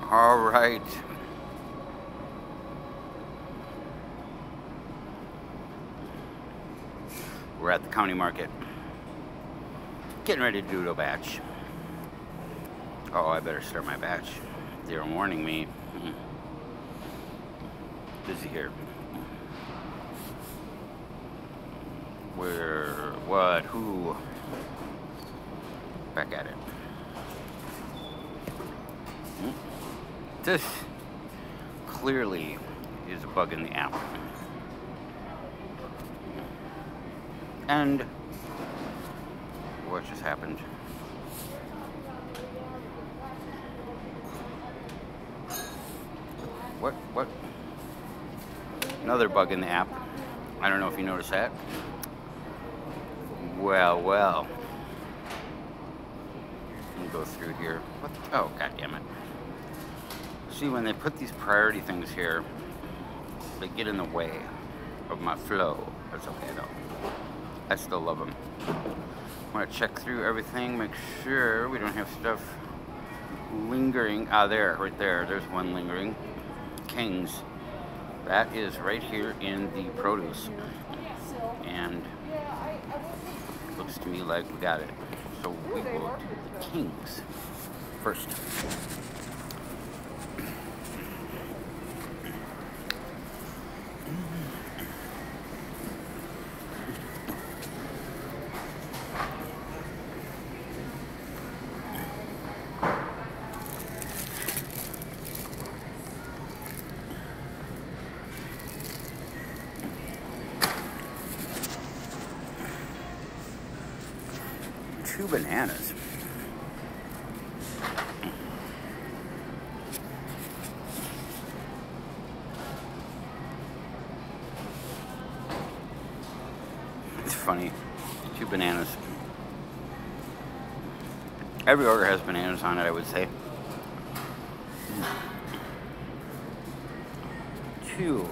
All right. We're at the county market. Getting ready to do a batch. Oh, I better start my batch. They were warning me. Busy here. Where, what, who? Back at it. This clearly is a bug in the app. And what just happened? What? Another bug in the app. I don't know if you noticed that. Well. Let me go through here. What? Oh, god damn it. See, when they put these priority things here, they get in the way of my flow. That's okay though. I still love them. I want to check through everything, make sure we don't have stuff lingering. Ah, there, right there. There's one lingering. Kings. That is right here in the produce. And looks to me like we got it. So we will do the Kings first. Two bananas. It's funny. 2 bananas. Every order has bananas on it, I would say. Two.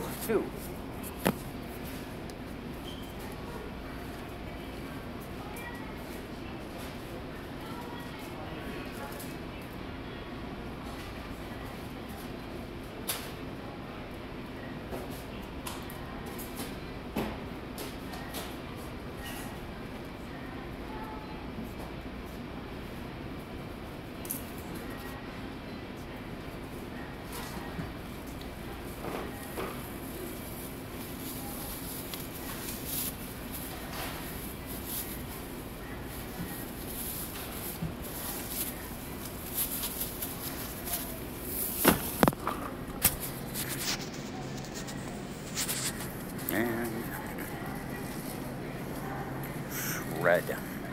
And shred.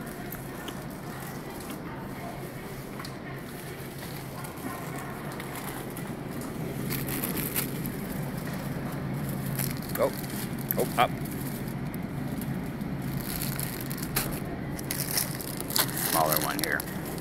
Oh, up. Smaller one here.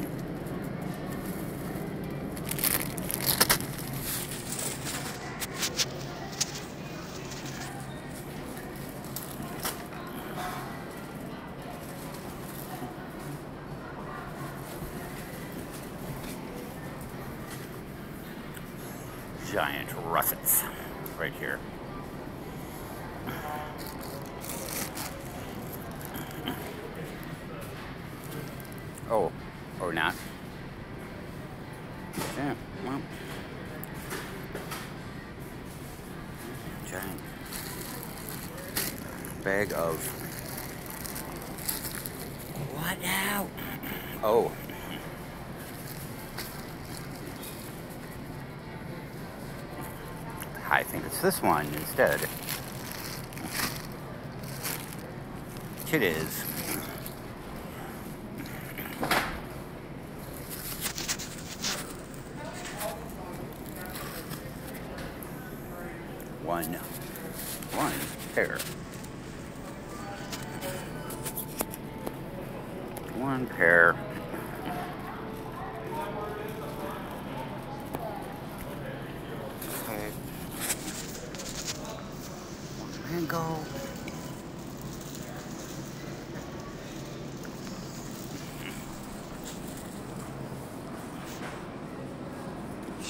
Giant russets right here. Oh, or not. Yeah, well. Giant bag of what now? Oh. I think it's this one instead. It is. One pair. One pair. Okay. One mango.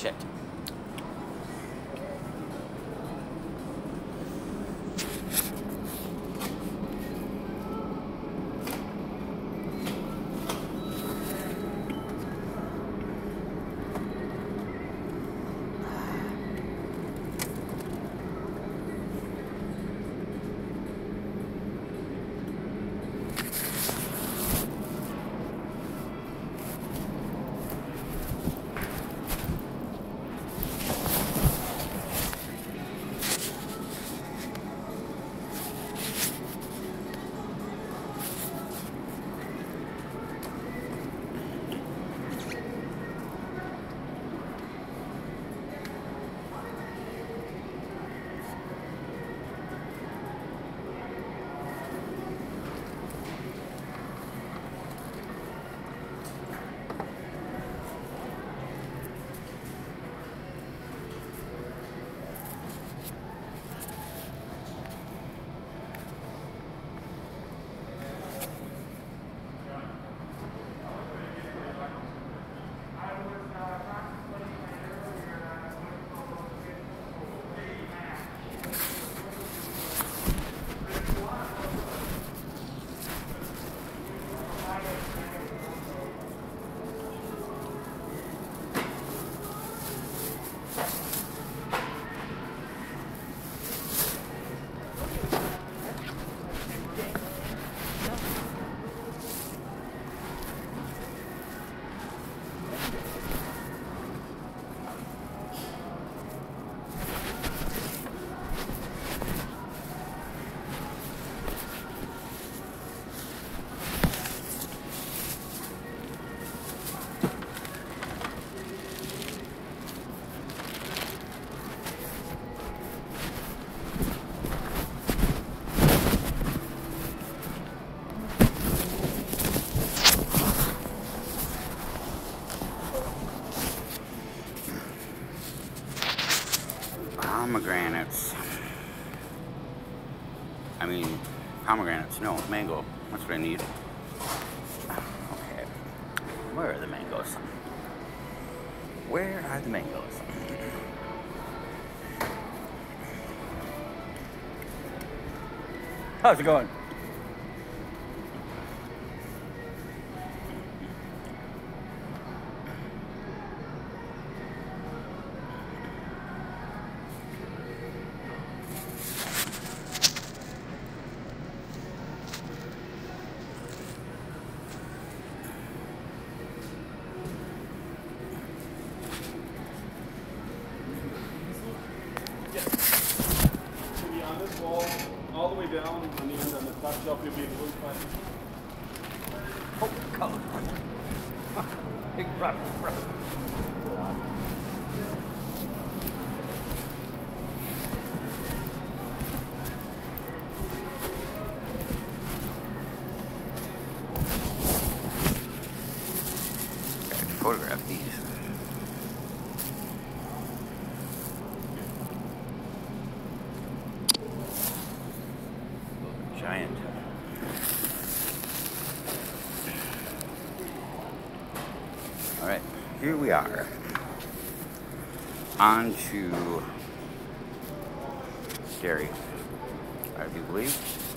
shit. Pomegranates. I mean, pomegranates. No, mango. That's what I need. Okay. Where are the mangoes? Where are the mangoes? How's it going? All the way down on the end on the top shelf, you'll be able to find. Oh, color. Big rock. Photograph these. Giant. All right, here we are. On to dairy, I do believe.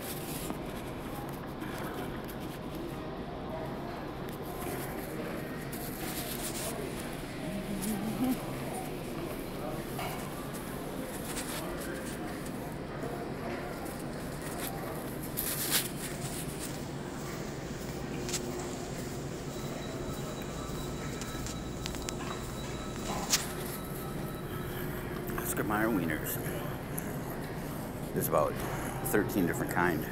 Oscar Mayer wieners. There's about 13 different kind.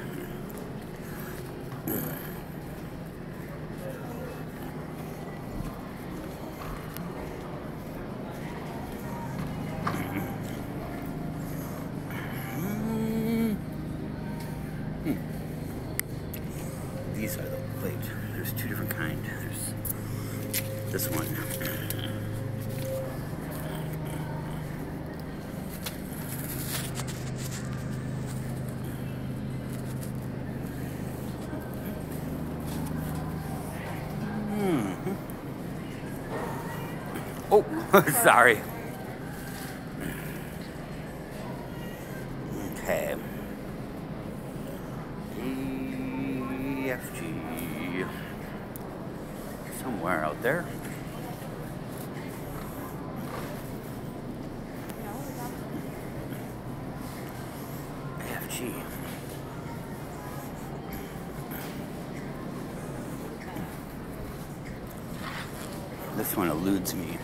These are the plate. There's two different kind. There's this one. Sorry. Okay. EFG. Somewhere out there. AFG. This one eludes me.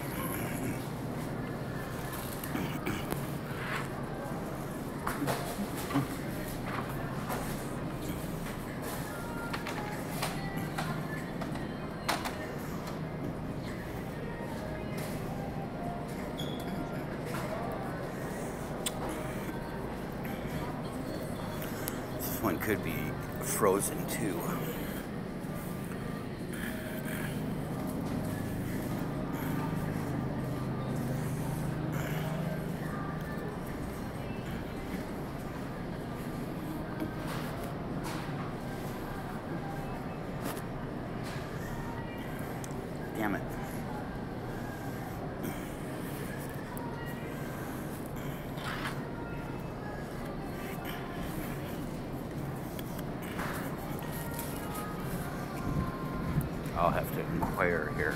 This one could be frozen too. Damn it. I'll have to inquire here.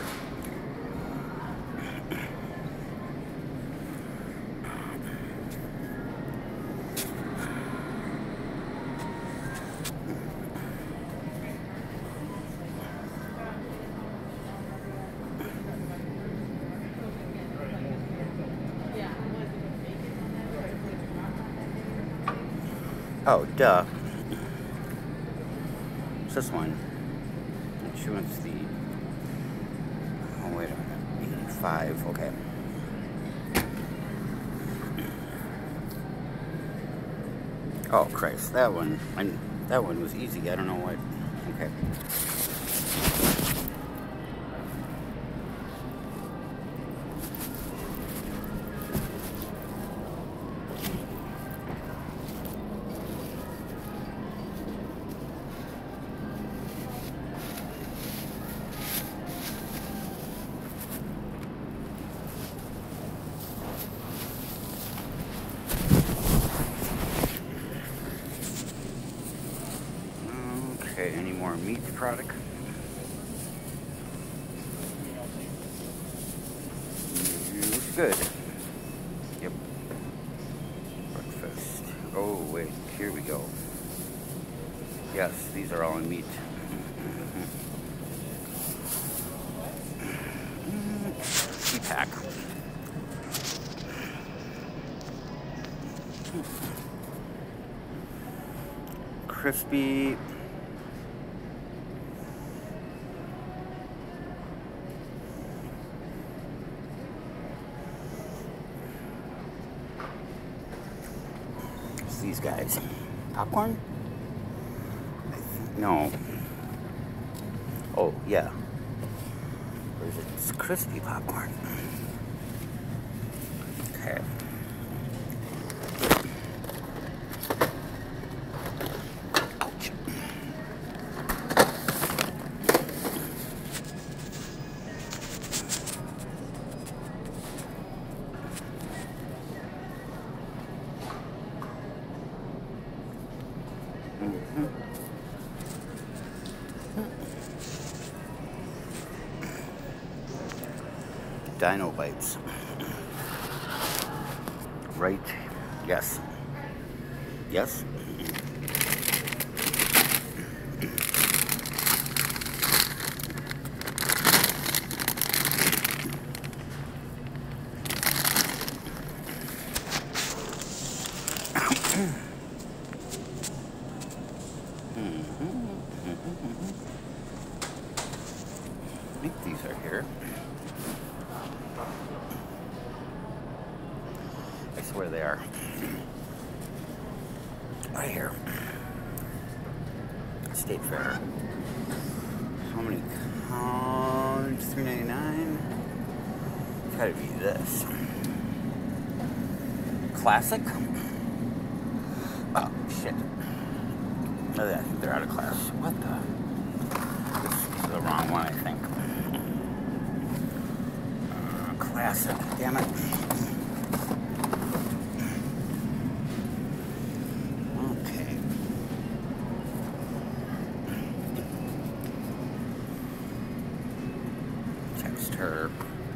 Oh, duh. It's this one. Insurance the... Oh, wait a minute. 85, okay. Oh, Christ. That one was easy. I don't know what... Okay. Okay, any more meat product? Looks good. Yep. Breakfast. Oh, wait, here we go. Yes, these are all in meat. Pack. Crispy. It's these guys. Popcorn? No. Oh, yeah. Or is it? It's crispy popcorn. Okay. Dino bites. Right. Yes. Yes. I think these are here. I swear they are. Right here. State Fair. How many cones? $3.99. It's gotta be this. Classic? Oh, shit. Oh, I think they're out of class. What the? This is the wrong one, I think. acid, damn it. Okay. Text her.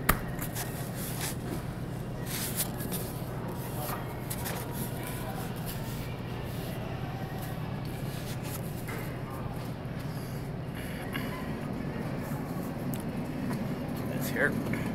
This here.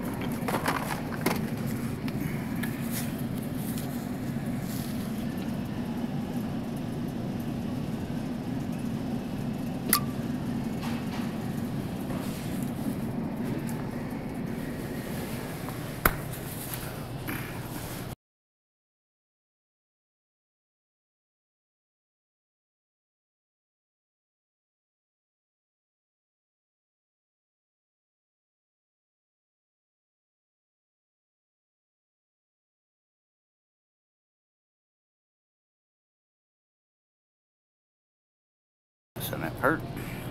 Send that part.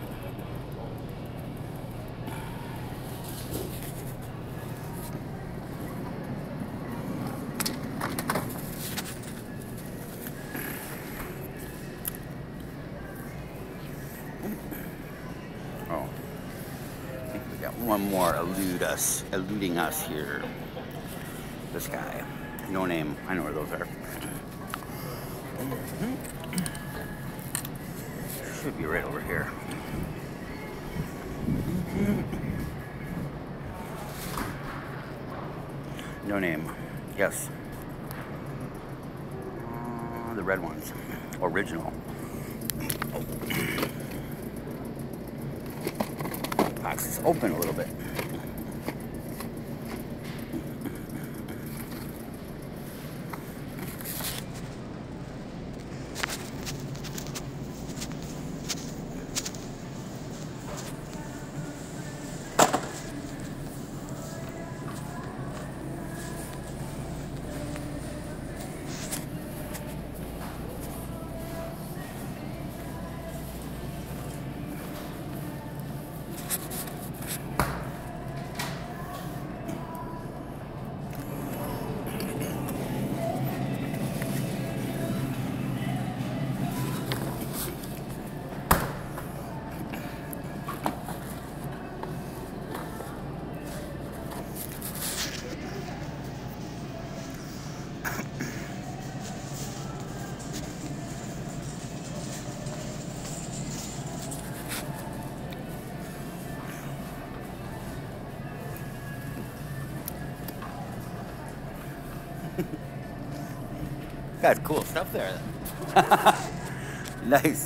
Oh, I think we got one more eluding us here. This guy, no name. I know where those are. Should be right over here. No name. Yes. The red ones. Original. Box is open a little bit. Got cool stuff there. Nice.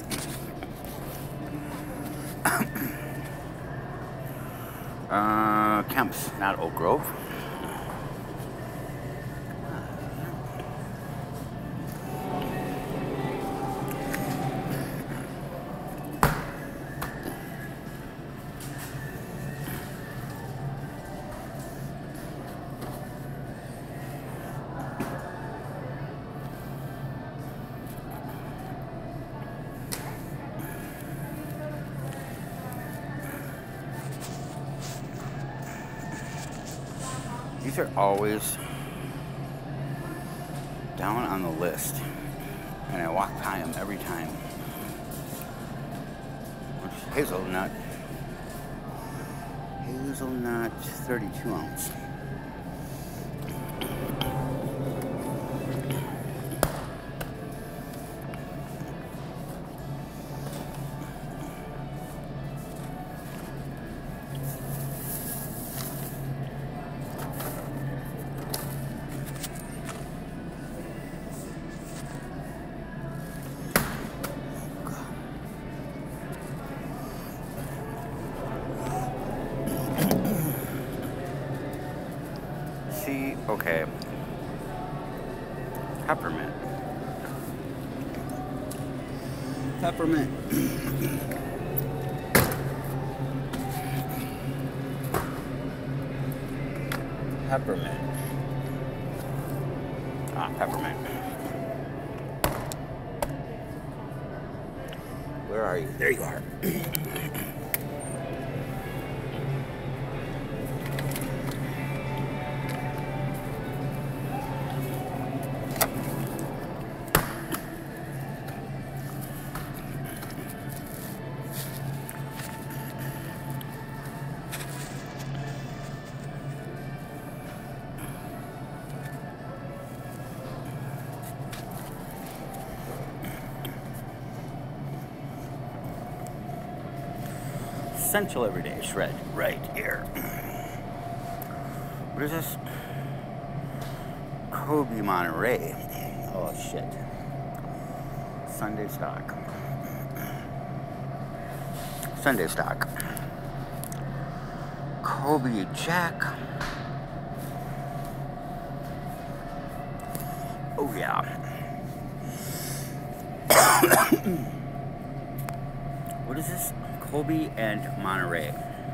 Kemp's, not Oak Grove. These are always down on the list, and I walk by them every time. Hazelnut 32 ounce. Okay. Peppermint. Peppermint. Peppermint. Ah, peppermint. Where are you? There you are. essential everyday shred right here. What is this? Kobe Monterey. Oh shit. Sunday stock. Sunday stock. Kobe Jack. Oh yeah. What is this? Kobe and Monterey.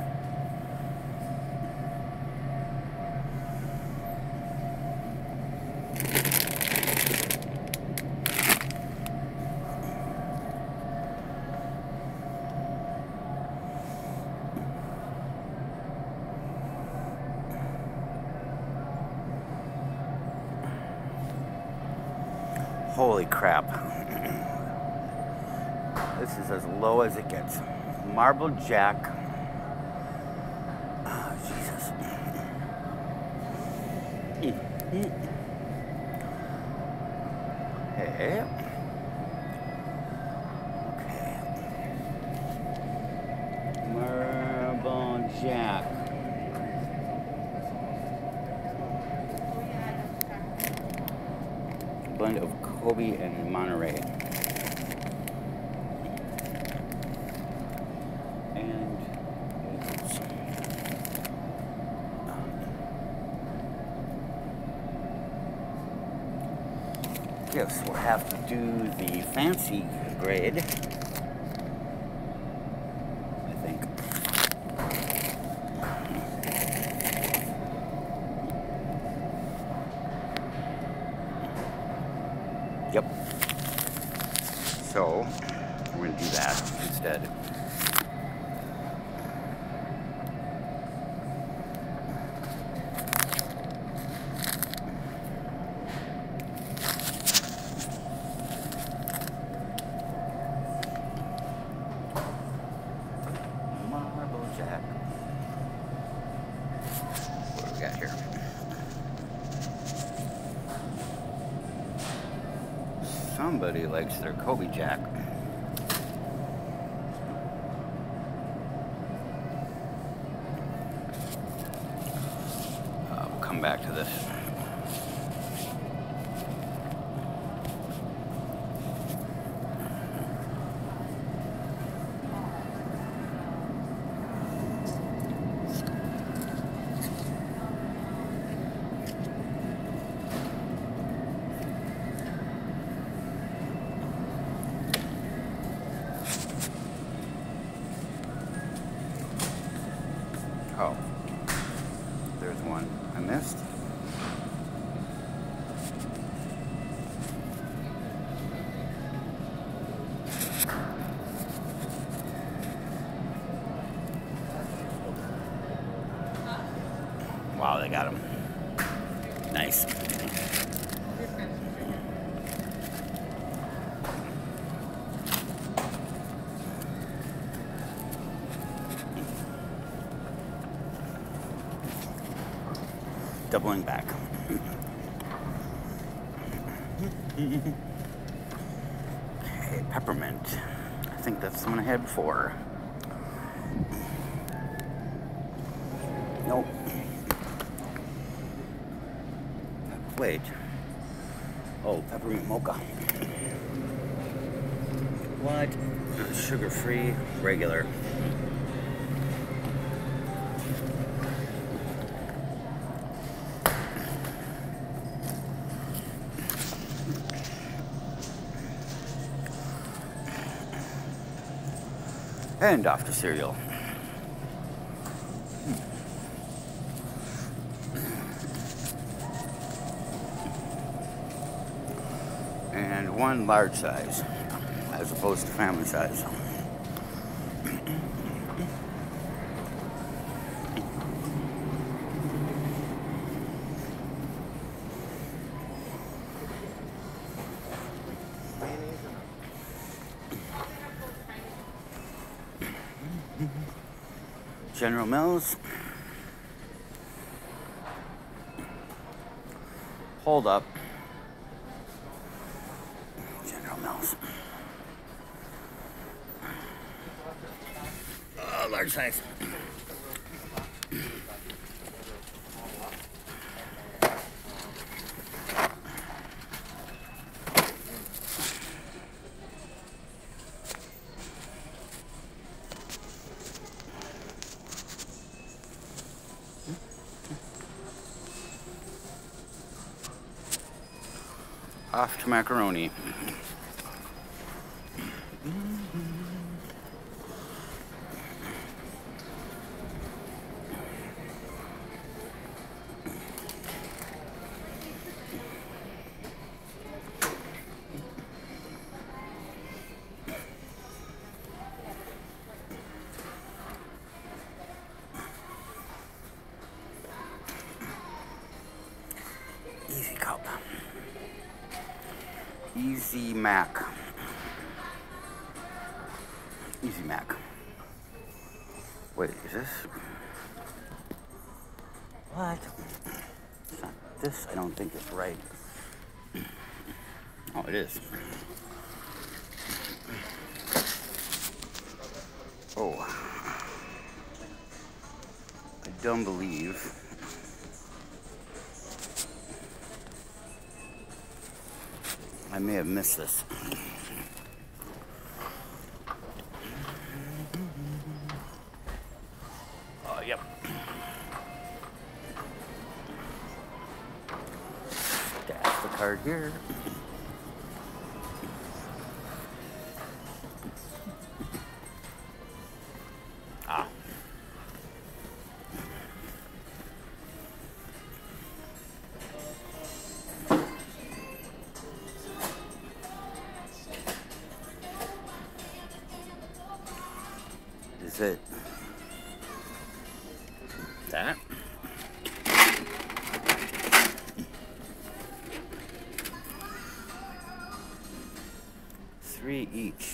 Holy crap. This is as low as it gets. Marble Jack. Oh, Jesus. Hey. Okay. Marble Jack. Blend of Kobe and Monterey. And yes, we'll have to do the fancy grade, I think. Yep. So, we're going to do that instead. Marble Jack. What do we got here? Somebody likes their Kobe Jack. We'll come back to this. Oh, there's one I missed. Wow, they got him. Nice. Doubling back. Okay, peppermint. I think that's the one I had before. Nope. Wait. Oh, peppermint mocha. What? Sugar-free, regular. And off to cereal. And one large size, as opposed to family size. General Mills. Hold up. General Mills. large size. Off to macaroni. Easy cup. Easy Mac. Easy Mac. Wait, is this? What? It's not this. I don't think it's right. Oh, it is. Oh. I don't believe. I may have missed this. Yep. Stash the card here. Ah. Is it that? Three each.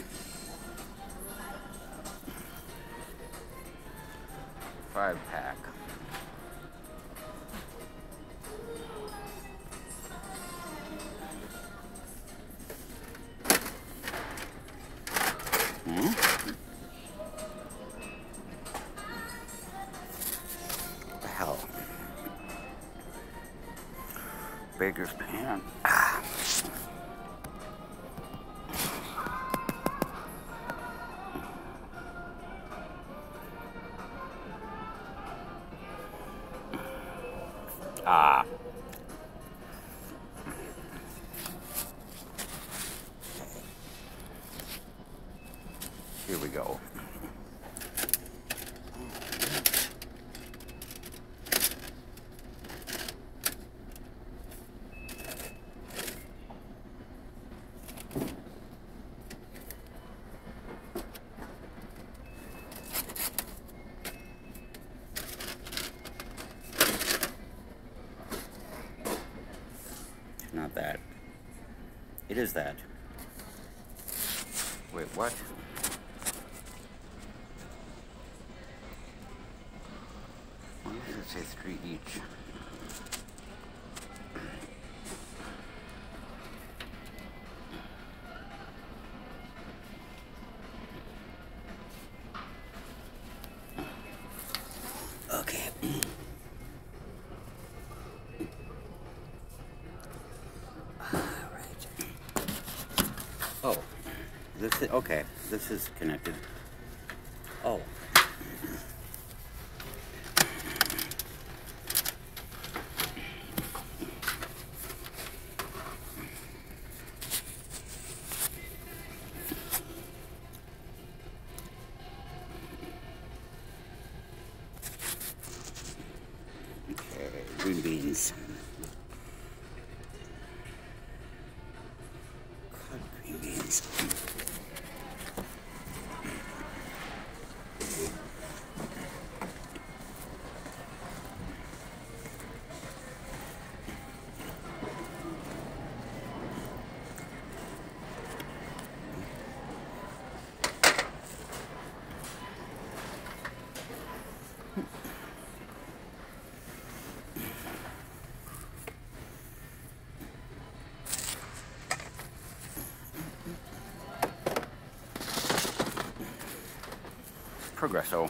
5-pack. What the hell? Baker's pan. Ah. Ah. Here we go. Not that. It is that. Wait, what? Why does it say 3 each? Okay. Oh, this is, okay, this is connected. Oh. Okay, green beans. Cut green beans. Progresso.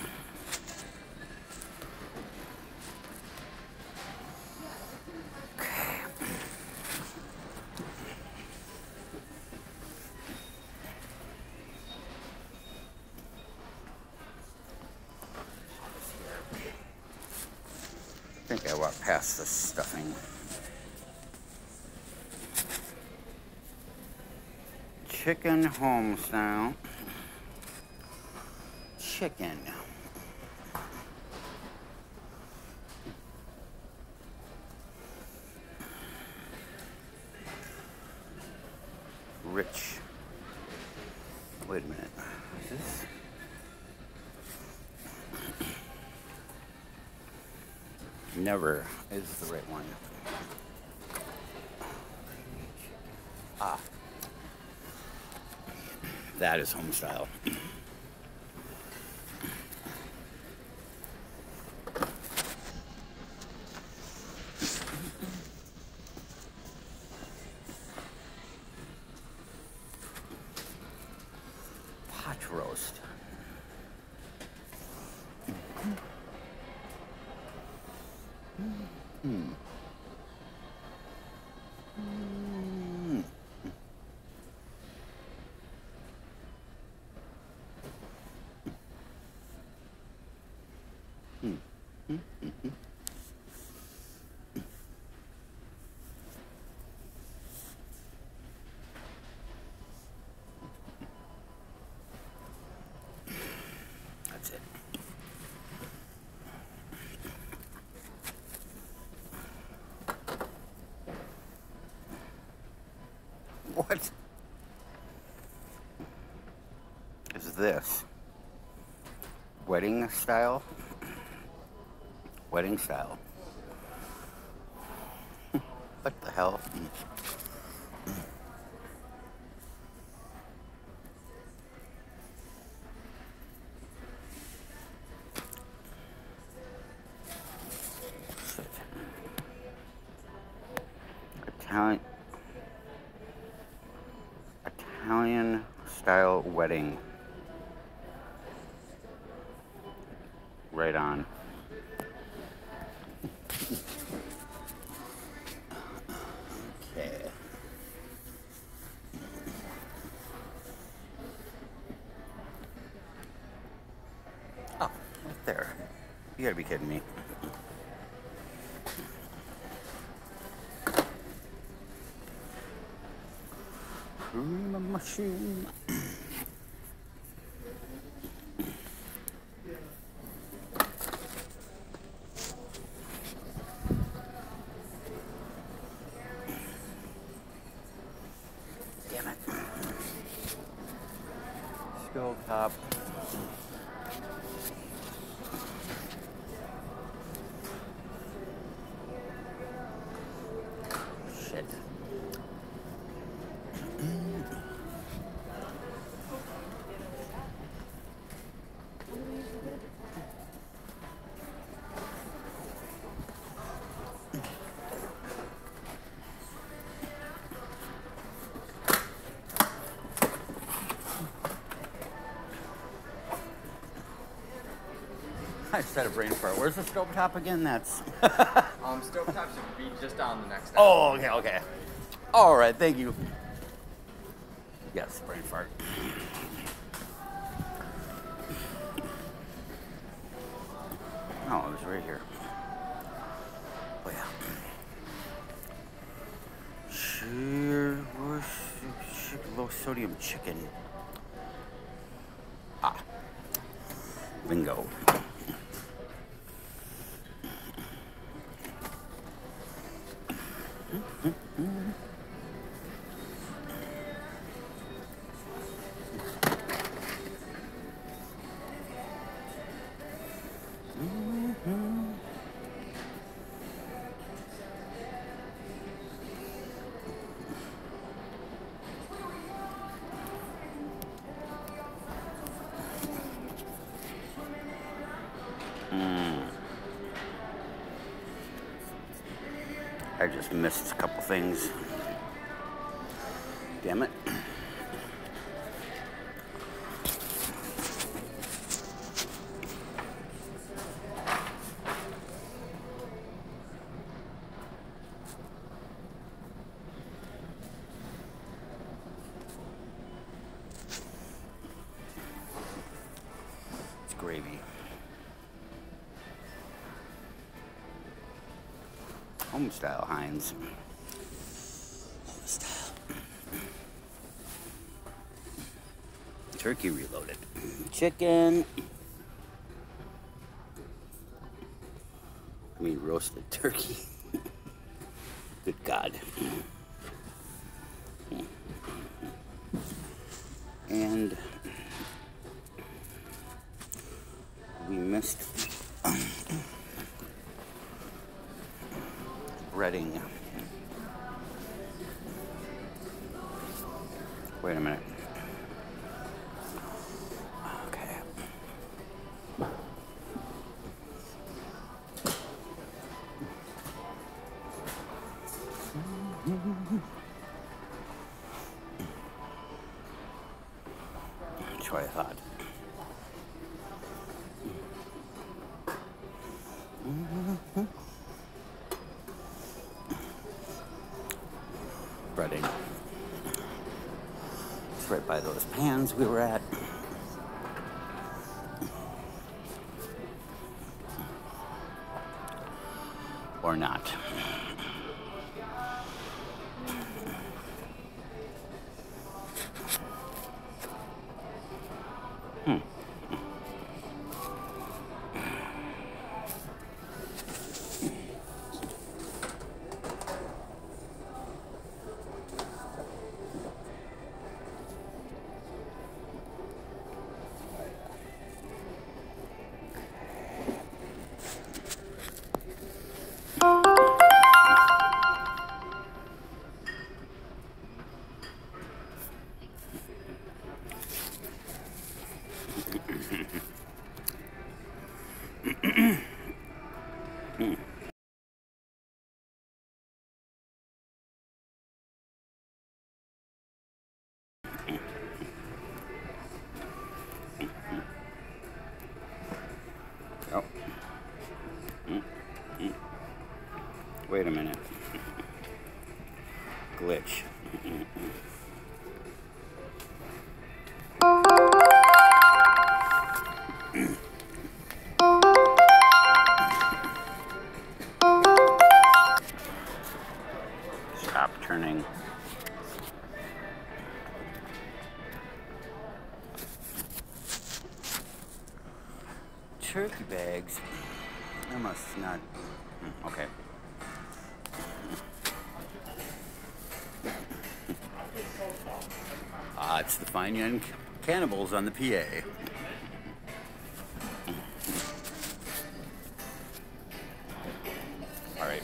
I think I walked past the stuffing. Chicken home style. Chicken. Rich. Wait a minute. Is this? Never is the right one. Ah. That is home style. Pot roast. That's it. What is this? Wedding style? Wedding style. What the hell? Italian style wedding. Right on. Okay. Oh, right there. You gotta be kidding me. Cream machine. Damn it. Stove top. Shit. I just had a brain fart. Where's the stovetop again? That's. Stovetop should be just down the next. Oh, okay, okay. All right, thank you. Yes, brain fart. Oh, it was right here. Oh yeah. Low sodium chicken. Ah. Bingo. I just missed a couple things. Damn it. Home style Heinz. Home style. Turkey reloaded. Chicken. I mean, roasted turkey. Good God. And we missed breading. Wait a minute. Okay. That's what I thought. Breading. It's right by those pans we were at. Or not. Oh. Wait a minute. Glitch. Stop turning. Turkey bags. I must not. Okay. It's the Fine Young Cannibals on the PA. All right.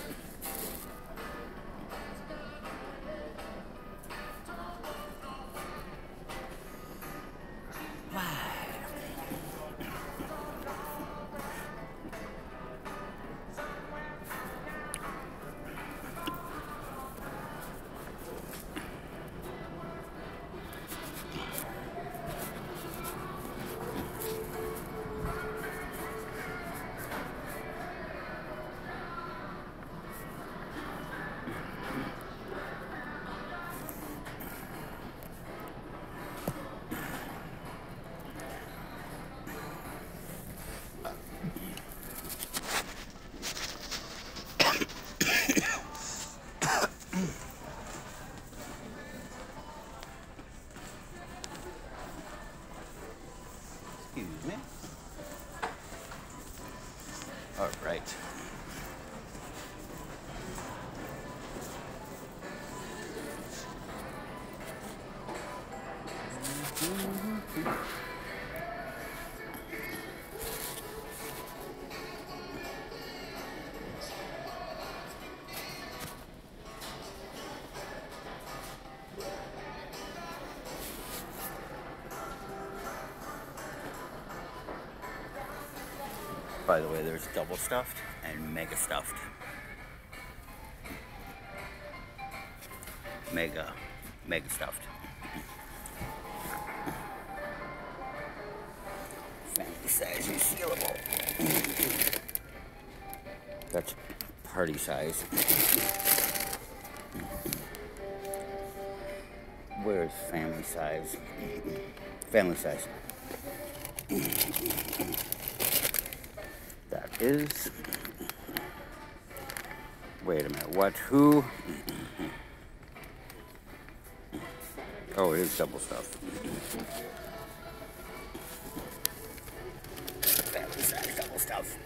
Excuse me. All right. By the way, there's double stuffed and mega stuffed. Mega stuffed. Family size resealable. That's party size. Where's family size? Family size. That is Wait a minute. What? Who? Oh, it is double stuff. That's double stuff.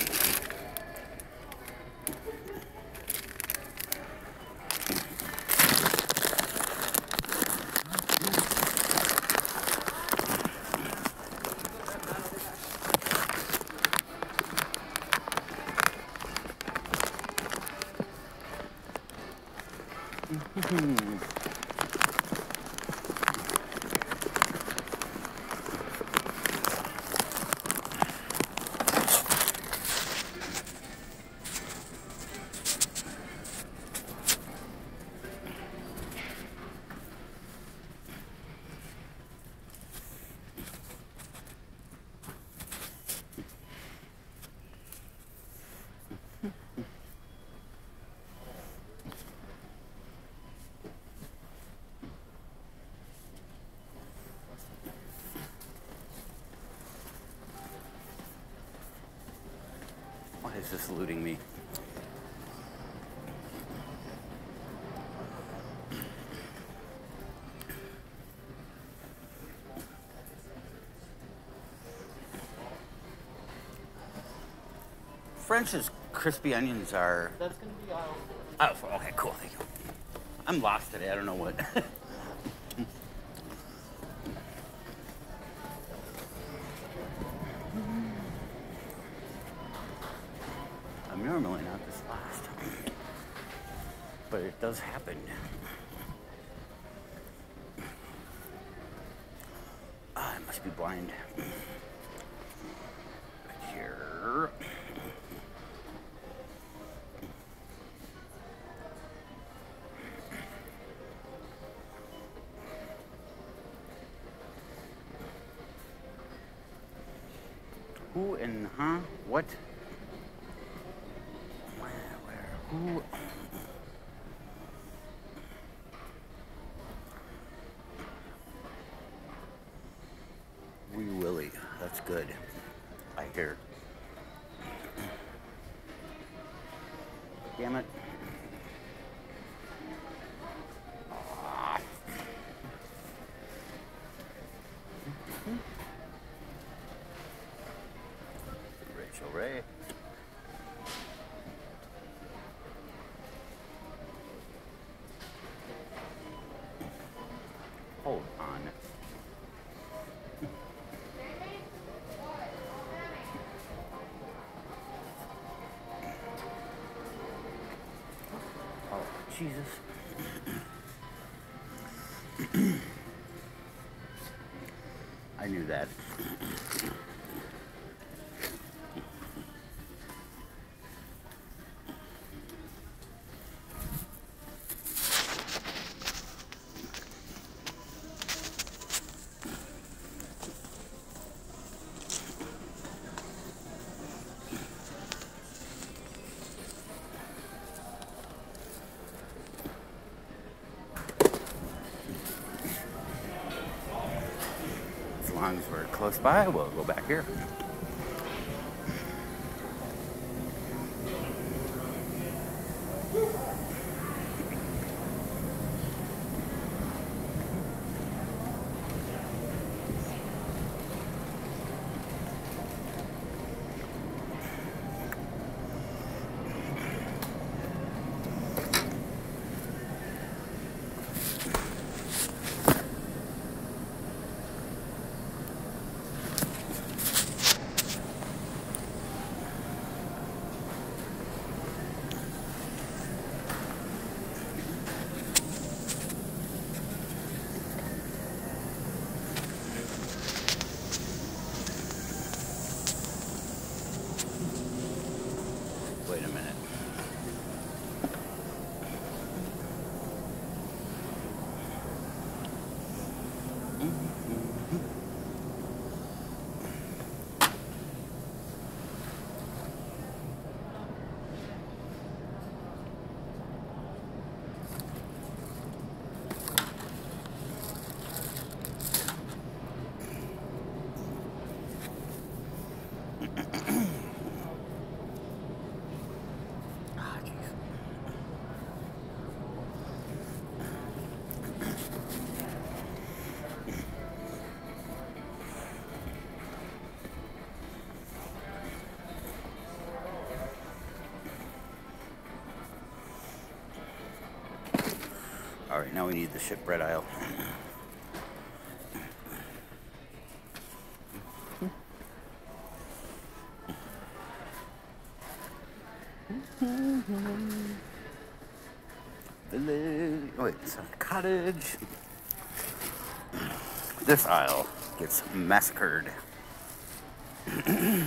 Why is this eluding me? French's crispy onions are... That's going to be aisle 4. Oh, okay, cool, thank you. I'm lost today, I don't know what. I'm normally not this last, but it does happen. I must be blind. Right here. Who and huh? What? Where? Who? Wee Willie. That's good. I hear. Damn it. Ah. Rachel Ray. Hold on. Oh, Jesus. I knew that. As long as we're close by, we'll go back here. Alright, now we need the shipbread aisle. Village. Wait, it's a cottage. This aisle gets massacred. It's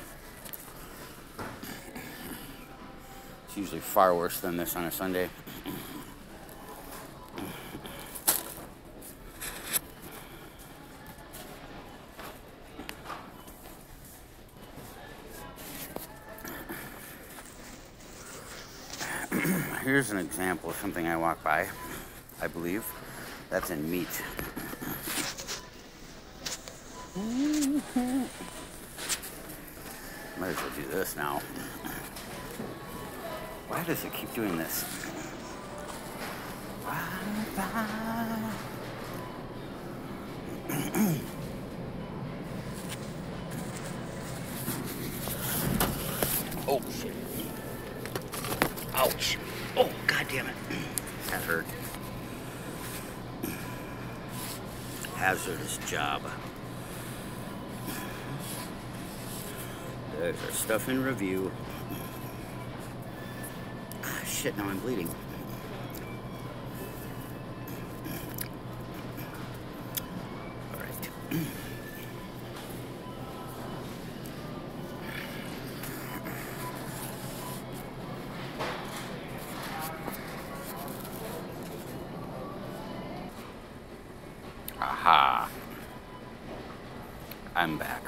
usually far worse than this on a Sunday. Here's an example of something I walk by, I believe. That's in meat. Might as well do this now. Why does it keep doing this? Oh, shit. Ouch. Oh, God damn it. That hurt. Hazardous job. There's our stuff in review. Ah, shit, now I'm bleeding. All right. Aha. I'm back.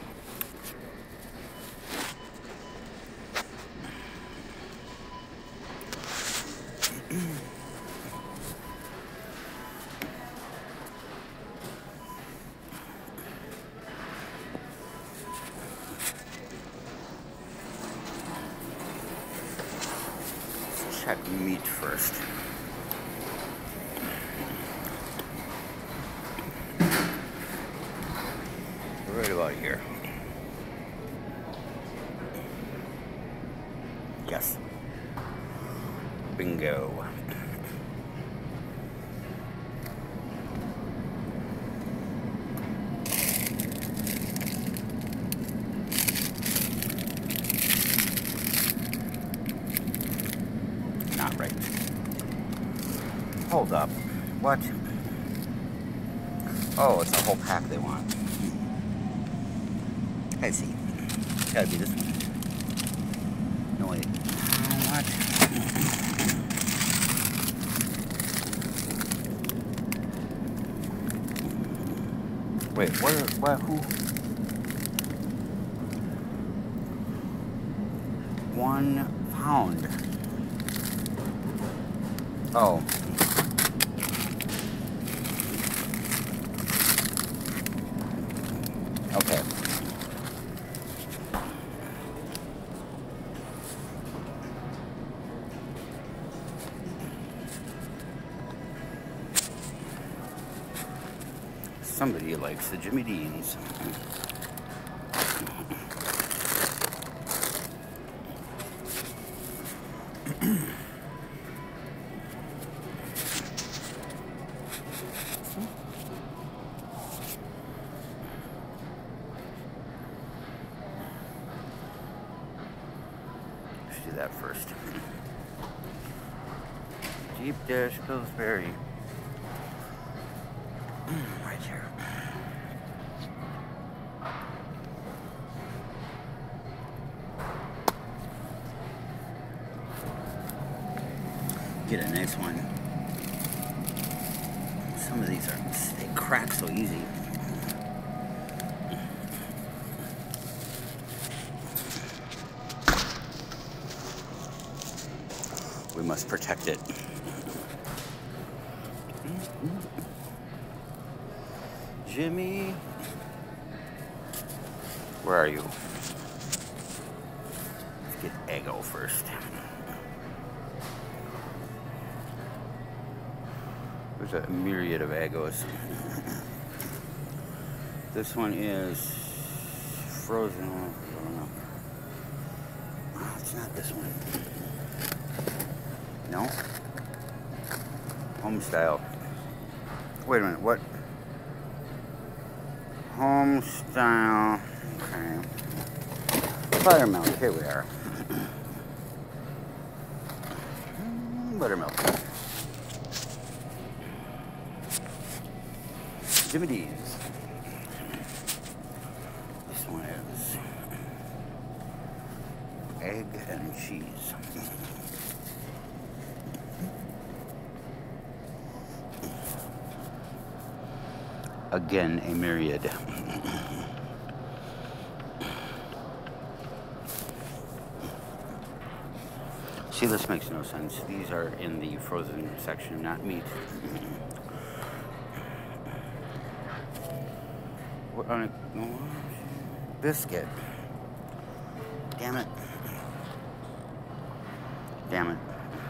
Let's check meat first. Right about here. Yes. Bingo. Not right. Hold up. What? Oh, it's a whole pack they want. I see. Gotta be this one. No, wait. What? Wait, what, who? 1 pound. Oh. Okay. Somebody likes the Jimmy Deans. Let's do that first. Deep dish Pillsbury. Right here. Get a nice one. Some of these they crack so easy. We must protect it. Jimmy, where are you? Let's get Eggo first. There's a myriad of Eggos. This one is frozen. I don't know. Oh, it's not this one. No? Home style. Wait a minute, what? Home style. Okay. Buttermilk, here we are. Buttermilk. Jimmy D's. This one is egg and cheese. Again, a myriad. See, this makes no sense. These are in the frozen section, not meat. What on a biscuit? Damn it. Damn it.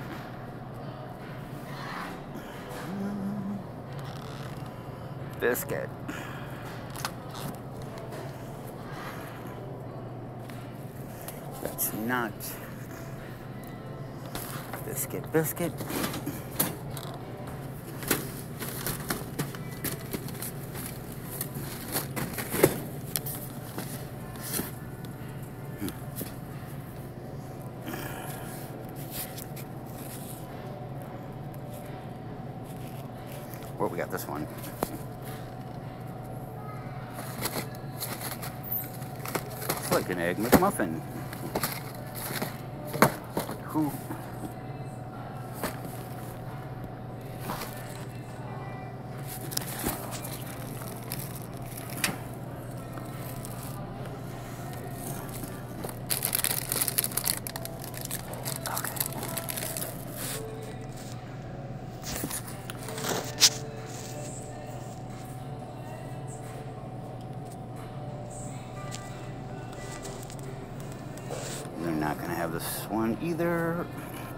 Biscuit. That's not biscuit. Well, we got this one. It's like an Egg McMuffin. Who? They're not going to have this one either.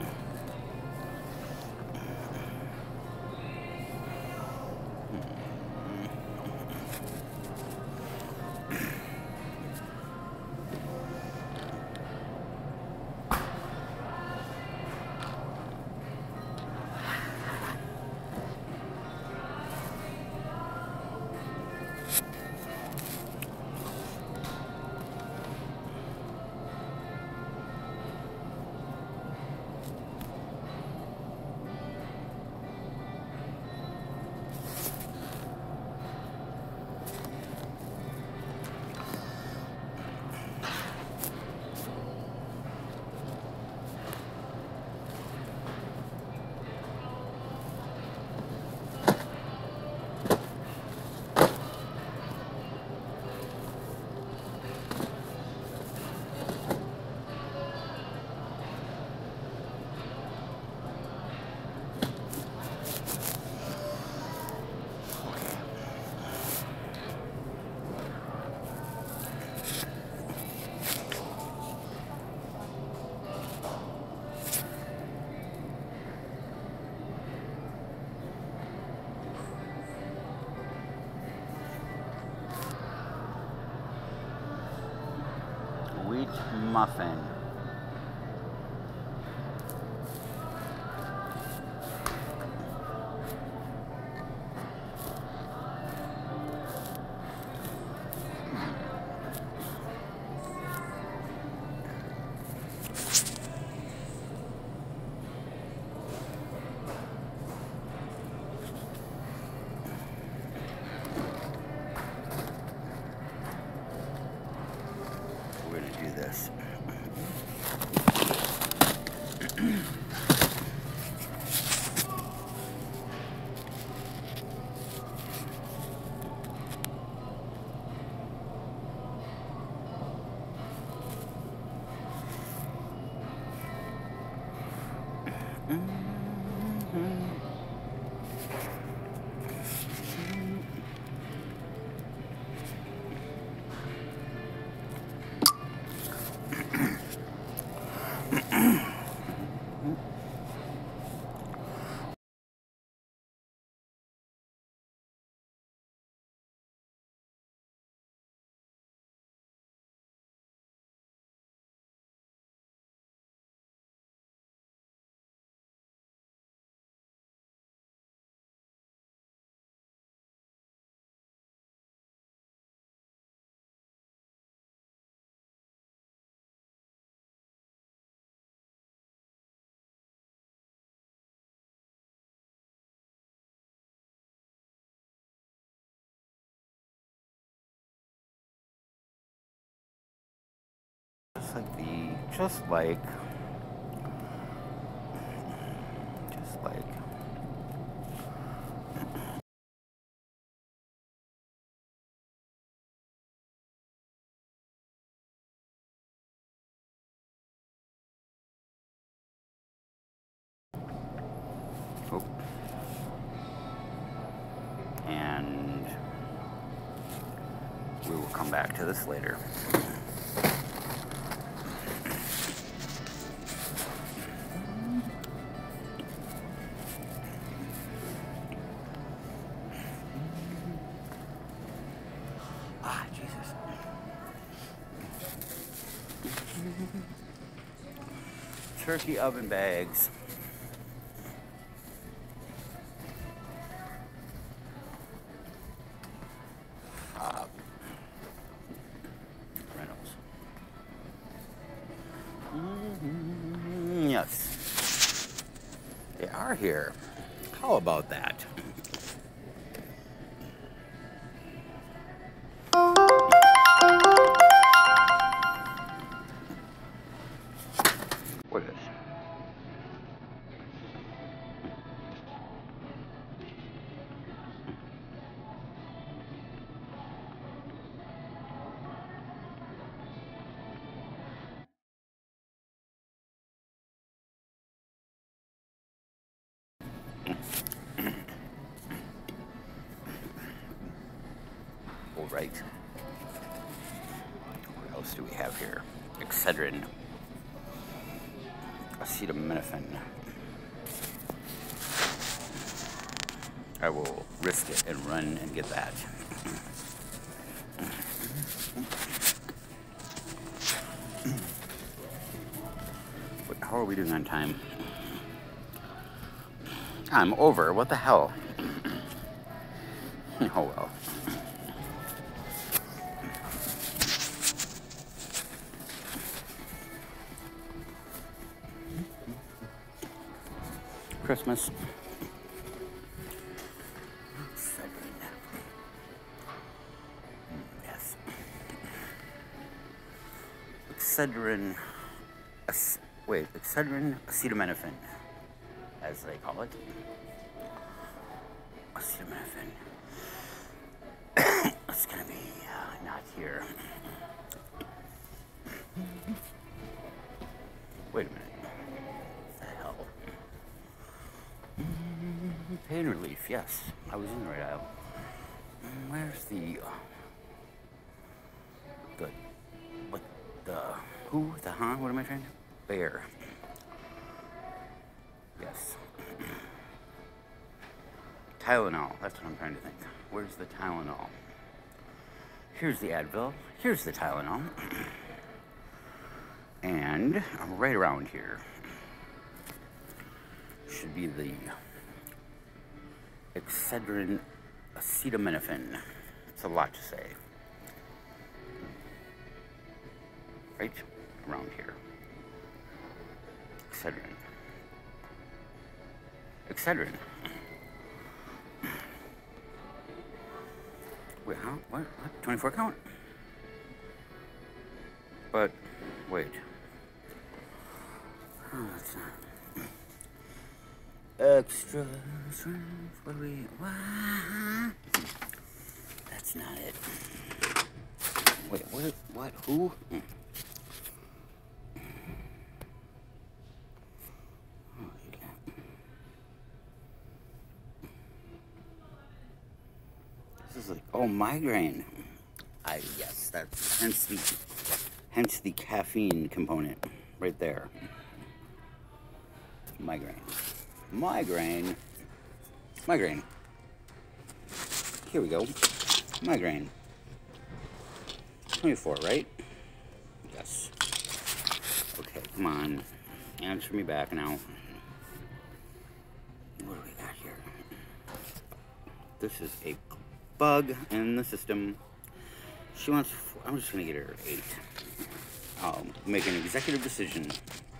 Wheat muffin. We're gonna do this. just like oh, and we will come back to this later. Ah, Jesus. Turkey oven bags. Reynolds. Yes. They are here. How about that? What is this? All right. What else do we have here? Excedrin. Acetaminophen. I will risk it and run and get that. How are we doing on time? I'm over. What the hell? Oh well. Christmas. Yes. Excedrin. Excedrin acetaminophen, as they call it. Acetaminophen. It's gonna be not here. Wait a minute. What the hell? Pain relief, yes. I was in the right aisle. Where's the who? The huh? What am I trying to? Bear. Yes. Tylenol. That's what I'm trying to think. Where's the Tylenol? Here's the Advil. Here's the Tylenol. And right around here should be the Excedrin acetaminophen. It's a lot to say. Right around here. Excedrin. Excedrin. Wait, how? What? 24 count? But, wait. Oh, that's not. Extra strength. What do we. What? That's not it. Wait, what? Who? This is like, oh, migraine. Yes, that's hence the caffeine component right there. Migraine. Here we go. Migraine. 24, right? Yes. Okay, come on. Answer me back now. What do we got here? This is a bug in the system. She wants, I'm just gonna get her 8. I'll make an executive decision.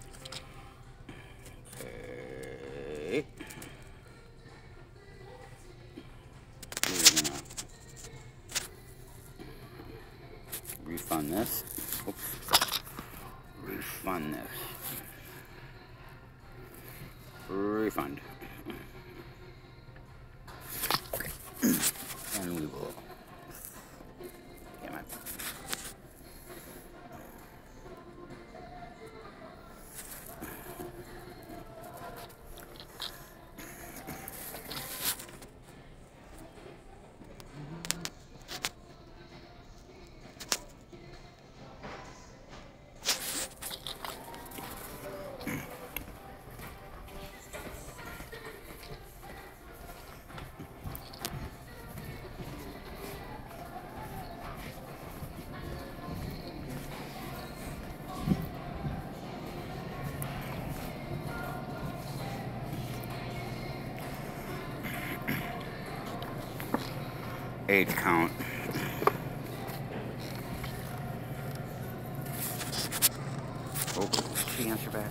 Okay. We're gonna refund this. Oops. refund this. Refund. And we will. Damn it. Age count. Oh, she answered back.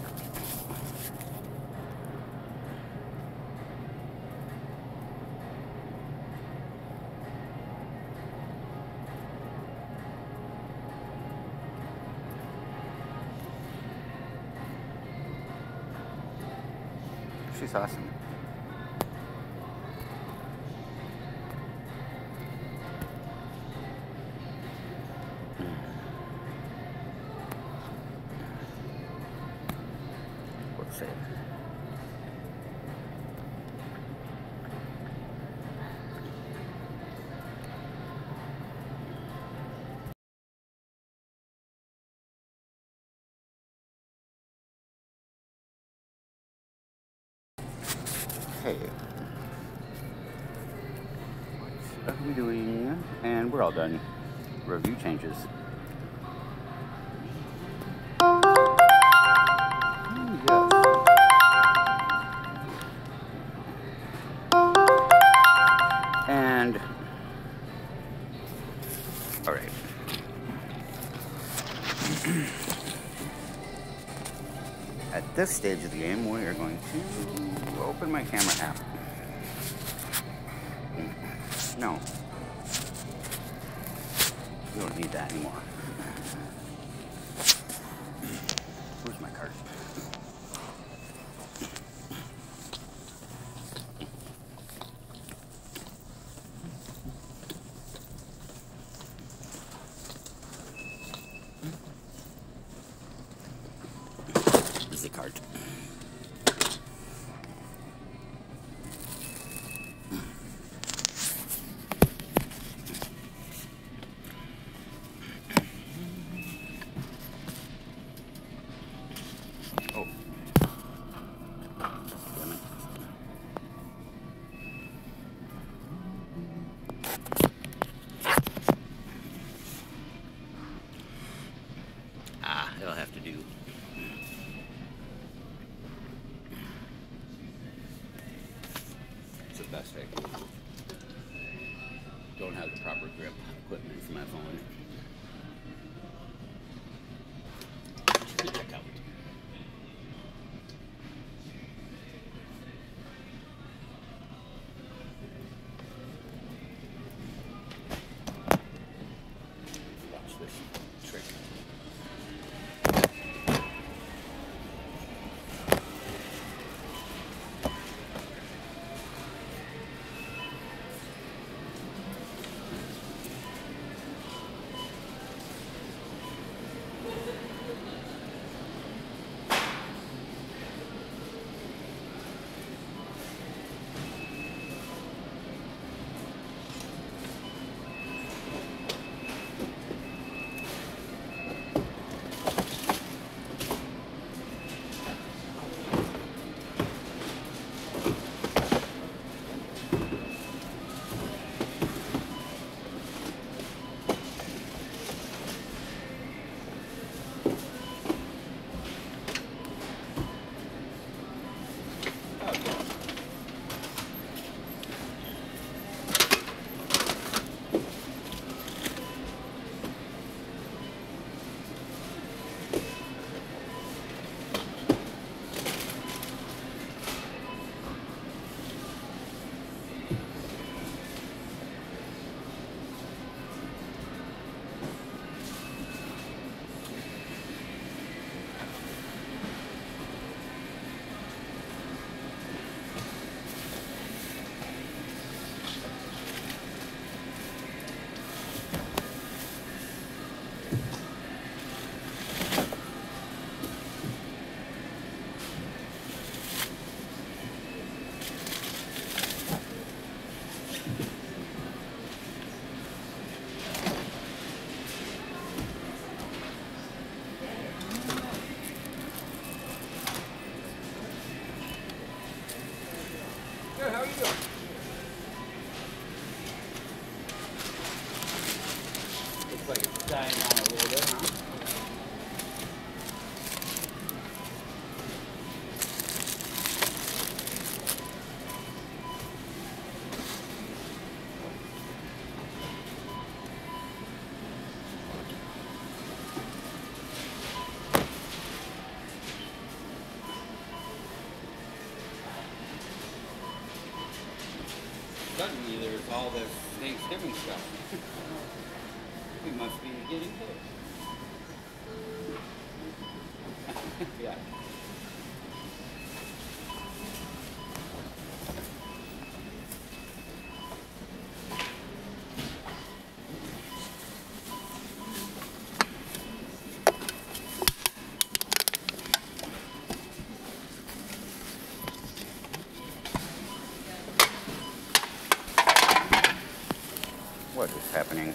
She's awesome. Let's save. Hey. What are we doing? And we're all done. Review changes. And all right. At this stage of the game, we are going to open my camera app. No. We don't need that anymore. Where's my card? Here's the card. It'll have to do. It's the best I can. Don't have the proper grip equipment for my phone. Check out. Watch this trick. dying down a little bit, huh? Suddenly there's all this Thanksgiving stuff. We must be getting paid. Yeah. What is happening?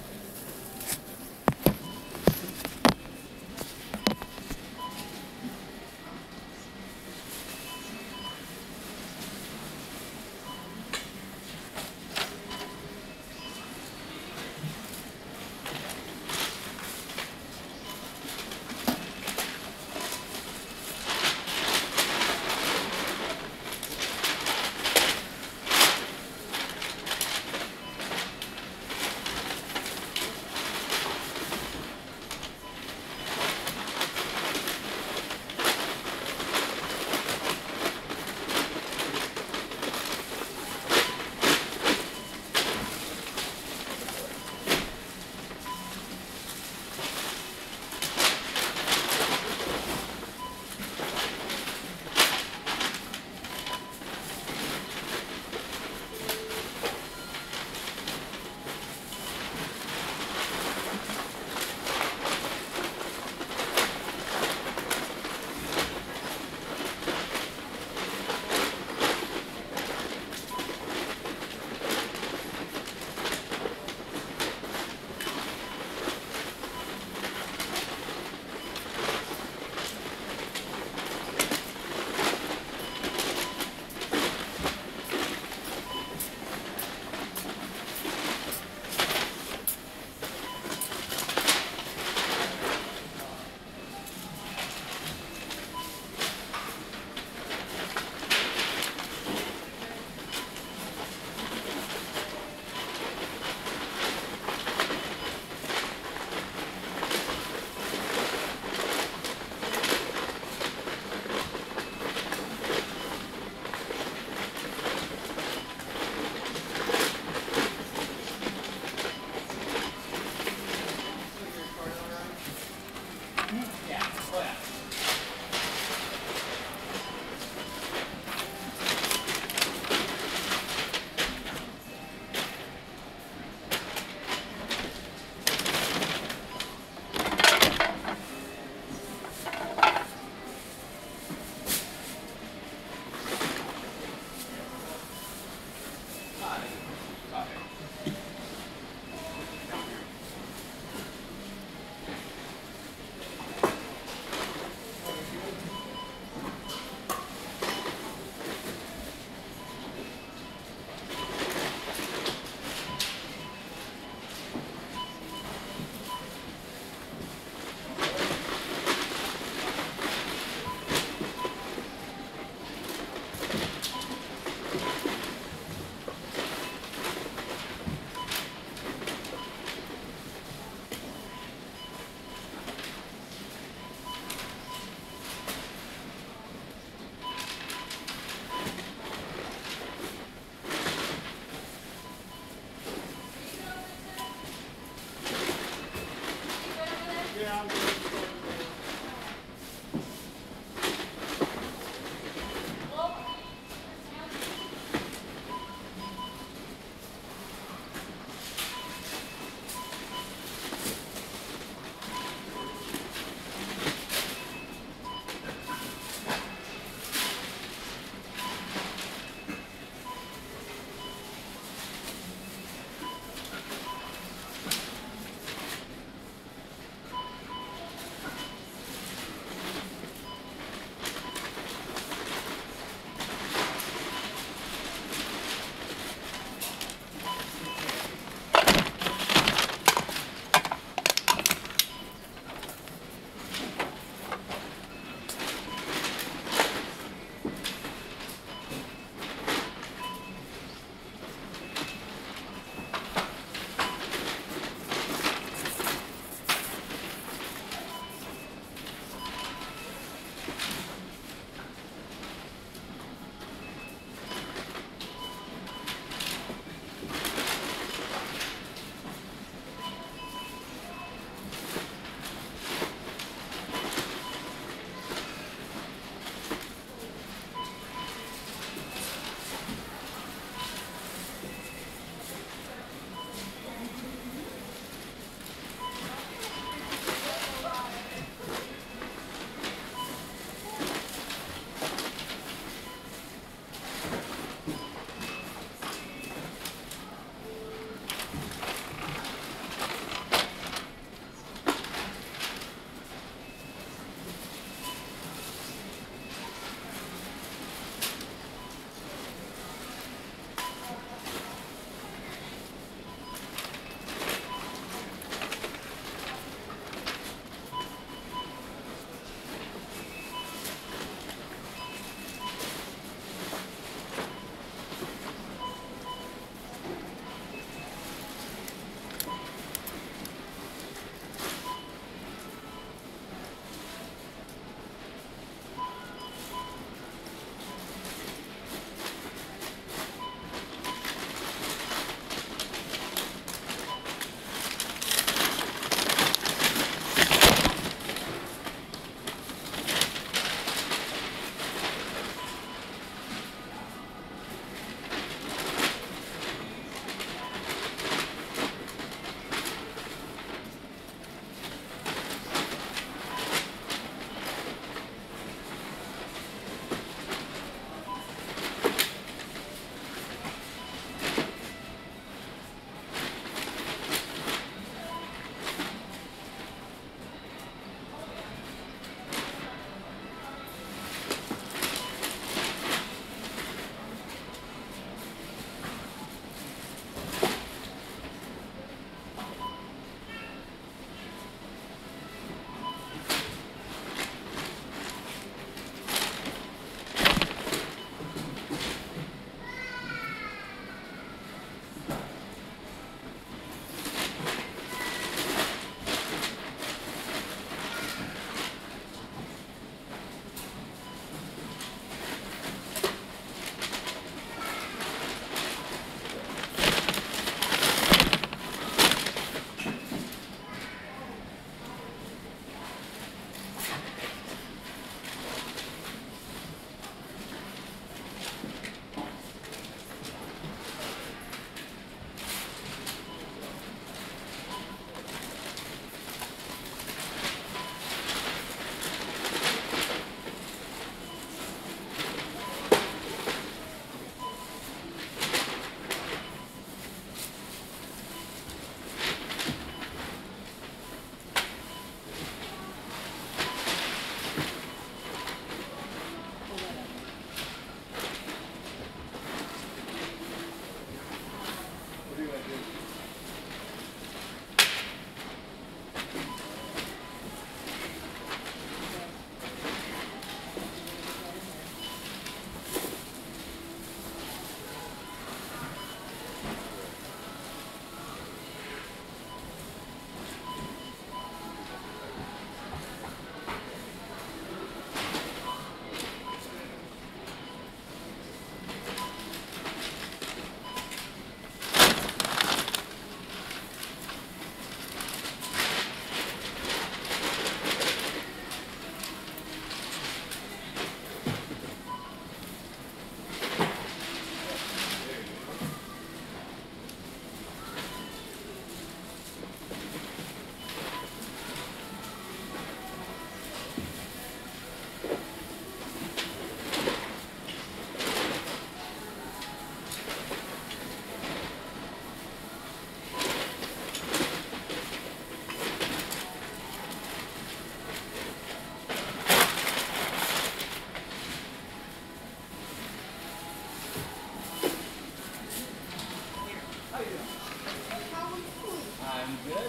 I'm good.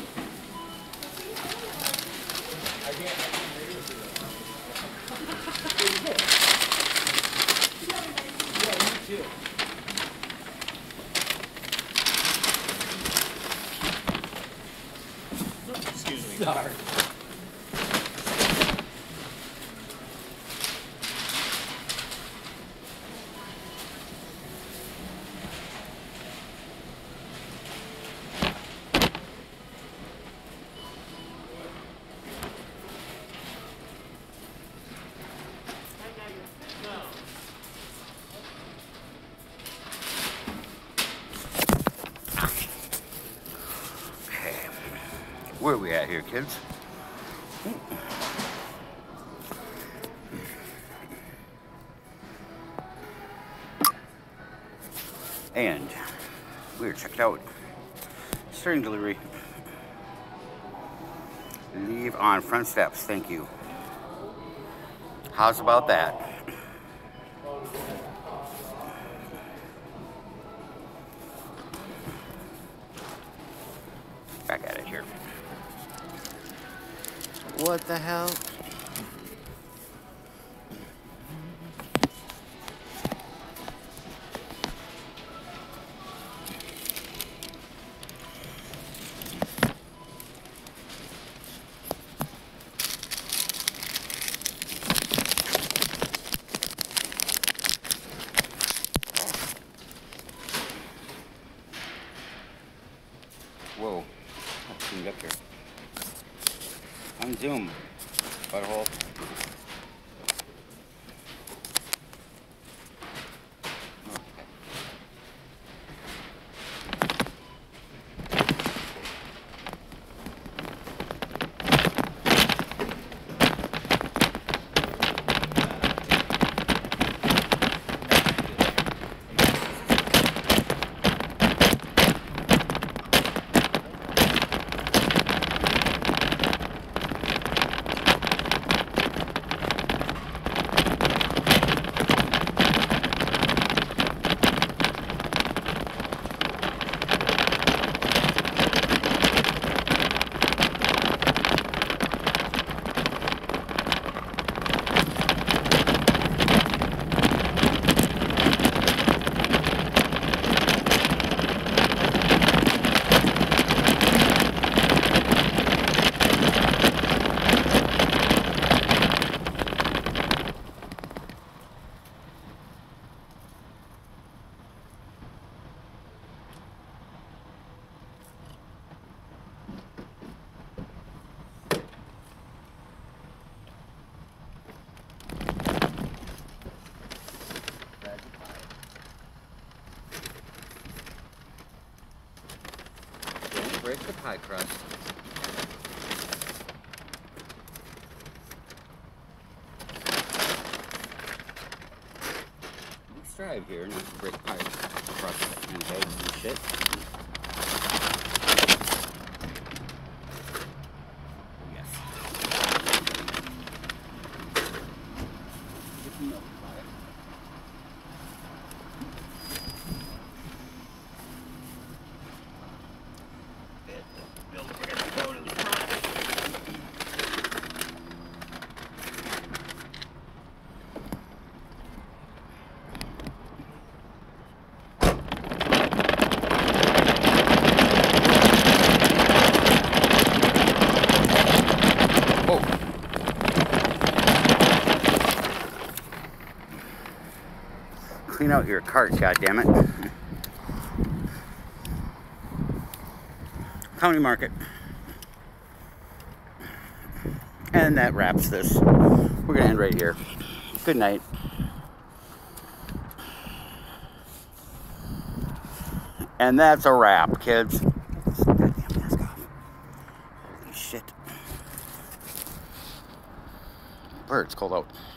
I can't agree with you. Yeah, me too. Excuse me. Sorry. Where are we at here, kids? And we're checked out. Starting delivery. Leave on front steps. Thank you. How's about that? Back at it here. What the hell? Whoa, I cleaned up here. On Zoom, butthole. Break the pie crust. We strive here not to break pie crust and eggs and shit. Yes. Get the milk pie. Clean out your cart, goddammit. County Market. And that wraps this. We're gonna end right here. Good night. And that's a wrap, kids. Goddamn mask off. Holy shit. Birds cold out.